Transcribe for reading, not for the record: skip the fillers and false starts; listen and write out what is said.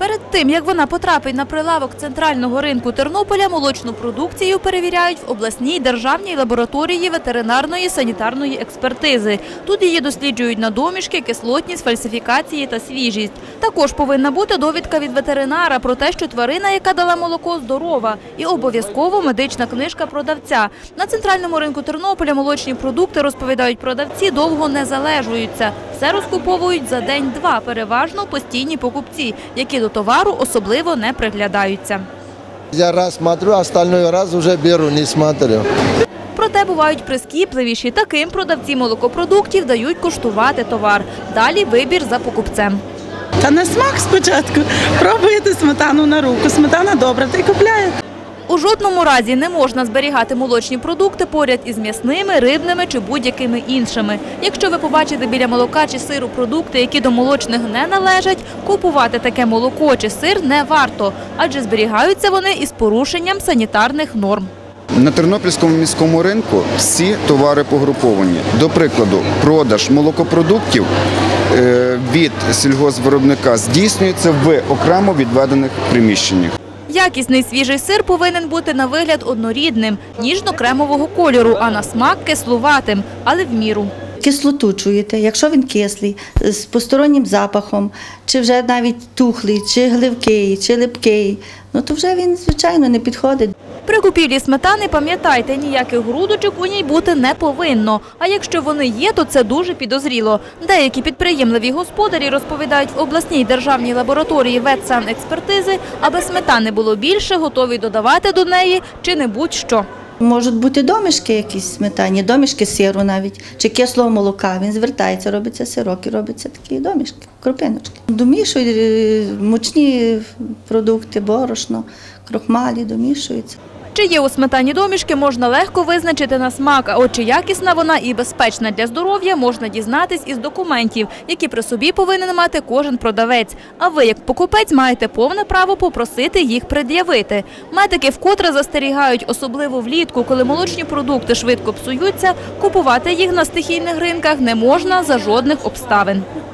Перед тим, як вона потрапить на прилавок центрального ринку Тернополя, молочну продукцію перевіряють в обласній державній лабораторії ветеринарної санітарної експертизи. Тут її досліджують на домішки, кислотність, фальсифікації та свіжість. Також повинна бути довідка від ветеринара про те, що тварина, яка дала молоко, здорова. І обов'язково медична книжка продавця. На центральному ринку Тернополя молочні продукти, розповідають продавці, довго не залежуються. Все розкуповують за день-два, переважно постійні покупці, які до товару особливо не приглядаються. Я раз смотрю, остальной раз уже беру, не смотрю. Проте бувають прискіпливіші. Таким продавці молокопродуктів дають коштувати товар. Далі вибір за покупцем. Та на смак спочатку. Пробуєте сметану на руку. Сметана добра, та й купляєте. У жодному разі не можна зберігати молочні продукти поряд із м'ясними, рибними чи будь-якими іншими. Якщо ви побачите біля молока чи сиру продукти, які до молочних не належать, купувати таке молоко чи сир не варто, адже зберігаються вони із порушенням санітарних норм. На Тернопільському міському ринку всі товари погруповані. До прикладу, продаж молокопродуктів від сільгоспвиробника здійснюється в окремо відведених приміщеннях. Якісний свіжий сир повинен бути на вигляд однорідним, ніжно-кремового кольору, а на смак кислуватим, але в міру. Кислоту чуєте, якщо він кислий, з постороннім запахом, чи вже навіть тухлий, чи гливкий, чи липкий, то вже він, звичайно, не підходить. При купівлі сметани пам'ятайте, ніяких грудочок у ній бути не повинно. А якщо вони є, то це дуже підозріло. Деякі підприємливі господарі розповідають в обласній державній лабораторії ветсанекспертизи, аби сметани було більше, готові додавати до неї чи не будь-що. Можуть бути домішки якісь сметані, домішки сиру навіть, чи кислого молока. Він звертається, робиться сирок і робиться такі домішки, крупиночки. Домішують мучні продукти, борошно, крохмалі домішуються. Чи є у сметані домішки, можна легко визначити на смак, а от чи якісна вона і безпечна для здоров'я, можна дізнатись із документів, які при собі повинен мати кожен продавець. А ви, як покупець, маєте повне право попросити їх пред'явити. Медики вкотре застерігають, особливо влітку, коли молочні продукти швидко псуються, купувати їх на стихійних ринках не можна за жодних обставин.